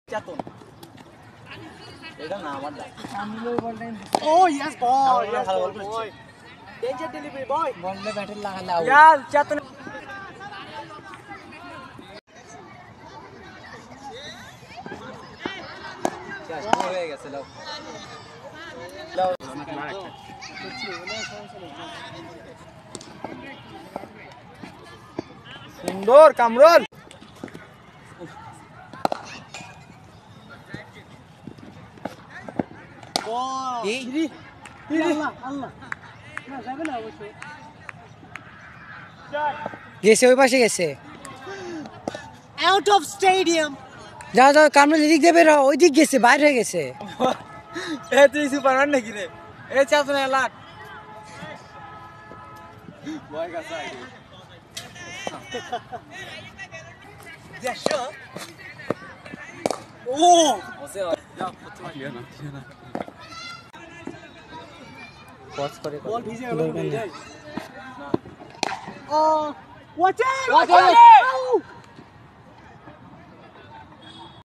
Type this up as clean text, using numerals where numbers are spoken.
চেতন এটা না আমার দা সামনে বলটা ও ইয়েস বয় ভালো বল করছে ডেঞ্জার ডেলিভারি বয় বললে ব্যাটারি লাগালে আউট ইয়ার চেতন শেষ হয়ে গেছে লাও লাও সুন্দর কামরুল গেছে ওই পাশে গেছে আউট অফ স্টেডিয়াম যা যা কামরুল এদিক দিয়ে বেরো ওই দিক গেছে বাইরে হয়ে গেছে এ তুই সুপারম্যান নাকি রে এ চেতন লাট বয় গাছ দেখো ও ওসে না পজ করে বল ভিজে গেল দরকার নেই। ও ওয়াচ আউট